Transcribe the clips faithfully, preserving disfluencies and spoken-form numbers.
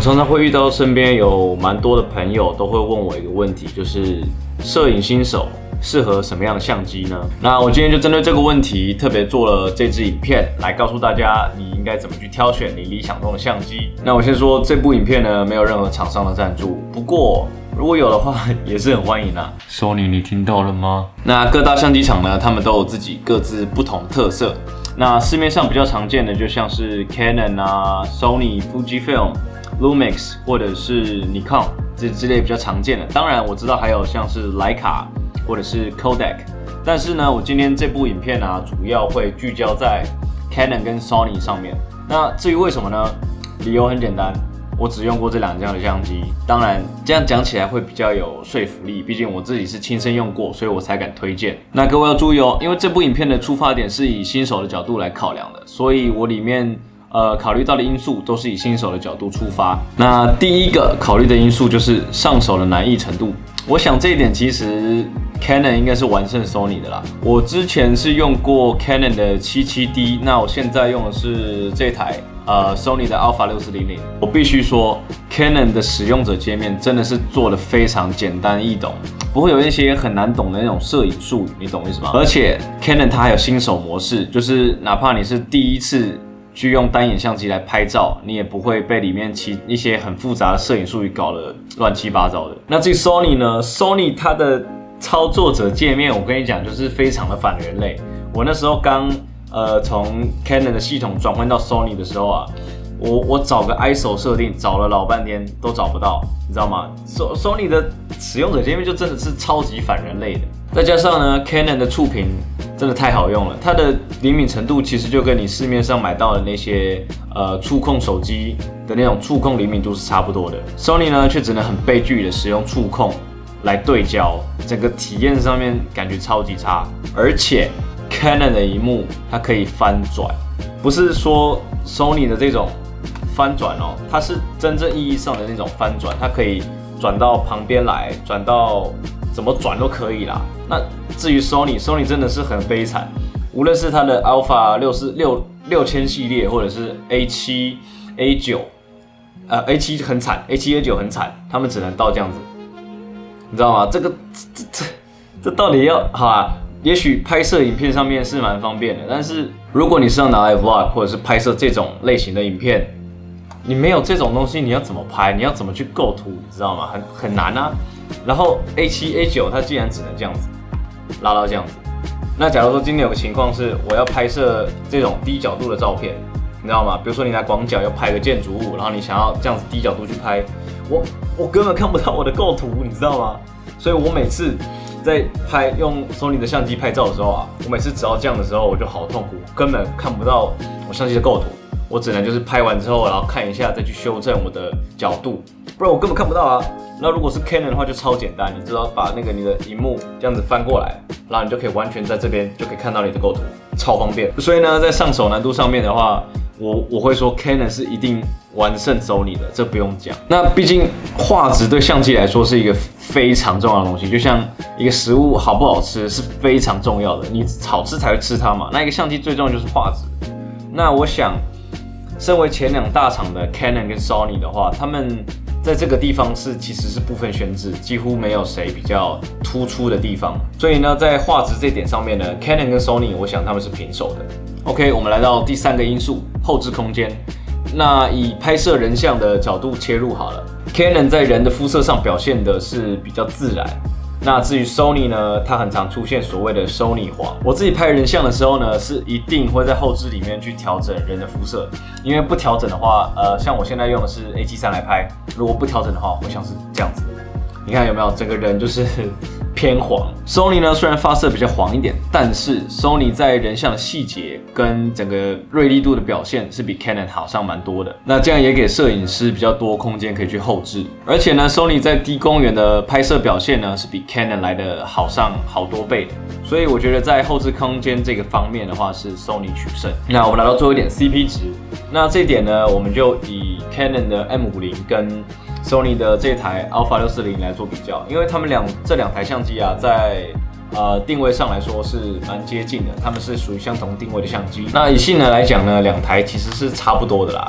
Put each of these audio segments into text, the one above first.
常常会遇到身边有蛮多的朋友都会问我一个问题，就是摄影新手适合什么样的相机呢？那我今天就针对这个问题，特别做了这支影片，来告诉大家你应该怎么去挑选你理想中的相机。那我先说这部影片呢，没有任何厂商的赞助，不过如果有的话，也是很欢迎啊。Sony， 你听到了吗？那各大相机厂呢，他们都有自己各自不同的特色。那市面上比较常见的，就像是 Canon 啊、Sony、Fujifilm、Lumix 或者是 Nikon 这之类比较常见的。当然，我知道还有像是徕卡或者是 Kodak， 但是呢，我今天这部影片啊，主要会聚焦在 Canon 跟 Sony 上面。那至于为什么呢？理由很简单。我只用过这两家的相机，当然这样讲起来会比较有说服力，毕竟我自己是亲身用过，所以我才敢推荐。那各位要注意哦，因为这部影片的出发点是以新手的角度来考量的，所以我里面呃考虑到的因素都是以新手的角度出发。那第一个考虑的因素就是上手的难易程度，我想这一点其实 Canon 应该是完胜 Sony 的啦。我之前是用过 Canon 的 七七 D， 那我现在用的是这台。呃 ，Sony 的 Alpha 六四零零，我必须说 ，Canon 的使用者界面真的是做的非常简单易懂，不会有一些很难懂的那种摄影术语，你懂意思吗？而且 Canon 它还有新手模式，就是哪怕你是第一次去用单眼相机来拍照，你也不会被里面其一些很复杂的摄影术语搞得乱七八糟的。那至于 Sony 呢 ？Sony 它的操作者界面，我跟你讲，就是非常的反人类。我那时候刚。呃，从 Canon 的系统转换到 Sony 的时候啊，我我找个 I S O 设定，找了老半天都找不到，你知道吗 ？Sony 的使用者界面就真的是超级反人类的。再加上呢 ，Canon 的触屏真的太好用了，它的灵敏程度其实就跟你市面上买到的那些呃触控手机的那种触控灵敏度是差不多的。Sony 呢，却只能很悲剧的使用触控来对焦，整个体验上面感觉超级差，而且。Canon 的萤幕它可以翻转，不是说 Sony 的这种翻转哦，它是真正意义上的那种翻转，它可以转到旁边来，转到怎么转都可以啦。那至于 Sony，Sony 真的是很悲惨，无论是它的 Alpha 六四六六千系列，或者是 A 七 A 九，呃 A 七很惨 ，A 七 A 九很惨，他们只能到这样子，你知道吗？这个这这这到底要好啊？也许拍摄影片上面是蛮方便的，但是如果你是要拿来 vlog 或者是拍摄这种类型的影片，你没有这种东西，你要怎么拍？你要怎么去构图？你知道吗？很很难啊。然后 A 七 A 九 它既然只能这样子拉到这样子，那假如说今天有个情况是我要拍摄这种低角度的照片，你知道吗？比如说你拿广角要拍个建筑物，然后你想要这样子低角度去拍，我我根本看不到我的构图，你知道吗？所以我每次。在拍用 Sony 的相机拍照的时候啊，我每次只要这样的时候，我就好痛苦，根本看不到我相机的构图，我只能就是拍完之后，然后看一下再去修正我的角度，不然我根本看不到啊。那如果是 Canon 的话就超简单，你知道把那个你的萤幕这样子翻过来，然后你就可以完全在这边就可以看到你的构图，超方便。所以呢，在上手难度上面的话，我我会说 Canon 是一定完胜 Sony 的，这不用讲。那毕竟画质对相机来说是一个非常重要的东西，就像一个食物好不好吃是非常重要的，你好吃才会吃它嘛。那一个相机最重要就是画质。那我想，身为前两大厂的 Canon 跟 Sony 的话，他们在这个地方是其实是不分轩轾，几乎没有谁比较突出的地方。所以呢，在画质这点上面呢 ，Canon 跟 Sony 我想他们是平手的。OK， 我们来到第三个因素，后置空间。那以拍摄人像的角度切入好了 ，Canon 在人的肤色上表现的是比较自然。那至于 Sony 呢，它很常出现所谓的 Sony 黄。我自己拍人像的时候呢，是一定会在后置里面去调整人的肤色，因为不调整的话，呃，像我现在用的是 A 七三来拍，如果不调整的话，会像是这样子。你看有没有，整个人就是偏黄。Sony 呢，虽然发色比较黄一点，但是 Sony 在人像的细节跟整个锐利度的表现是比 Canon 好上蛮多的。那这样也给摄影师比较多空间可以去后置。而且呢 ，Sony 在低光源的拍摄表现呢，是比 Canon 来的好上好多倍的。所以我觉得在后置空间这个方面的话，是 Sony 取胜。那我们来到最后一点 C P 值。那这一点呢，我们就以 Canon 的 M 五十 跟Sony 的这台 Alpha 六四零来做比较，因为他们两这两台相机啊，在呃定位上来说是蛮接近的，他们是属于相同定位的相机。那以性能来讲呢，两台其实是差不多的啦。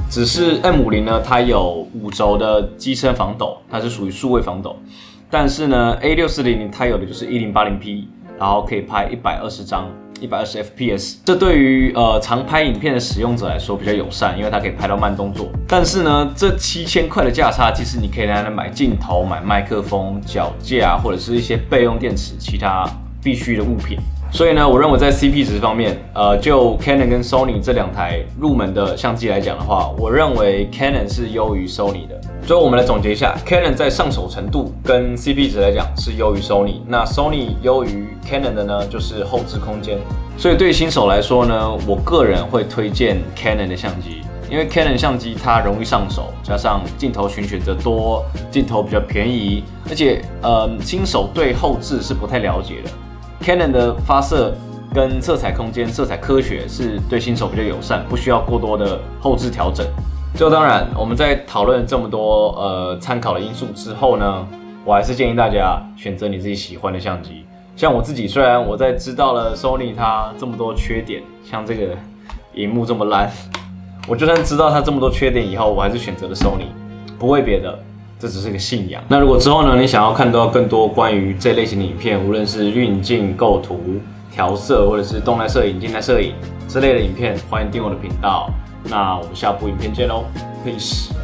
只是 M 五十 呢，它有五轴的机身防抖，它是属于数位防抖。但是呢 ，A 六四零零它有的就是一零八零 P， 然后可以拍一百二十张。一百二十 F P S， 这对于呃常拍影片的使用者来说比较友善，因为它可以拍到慢动作。但是呢，这七千块的价差，其实你可以拿来买镜头、买麦克风、脚架，或者是一些备用电池、其他必须的物品。所以呢，我认为在 C P 值方面，呃，就 Canon 跟 Sony 这两台入门的相机来讲的话，我认为 Canon 是优于 Sony 的。最后我们来总结一下 ，Canon 在上手程度跟 C P 值来讲是优于 Sony， 那 Sony 优于 Canon 的呢，就是后置空间。所以对新手来说呢，我个人会推荐 Canon 的相机，因为 Canon 相机它容易上手，加上镜头群选择多，镜头比较便宜，而且呃新手对后置是不太了解的。Canon 的发色跟色彩空间、色彩科学是对新手比较友善，不需要过多的后置调整。最后当然，我们在讨论这么多呃参考的因素之后呢，我还是建议大家选择你自己喜欢的相机。像我自己，虽然我在知道了 Sony 它这么多缺点，像这个萤幕这么烂，我就算知道它这么多缺点以后，我还是选择了 Sony， 不为别的。这只是个信仰。那如果之后呢，你想要看到更多关于这类型的影片，无论是运镜、构图、调色，或者是动态摄影、静态摄影之类的影片，欢迎订阅我的频道。那我们下部影片见喽 ，peace。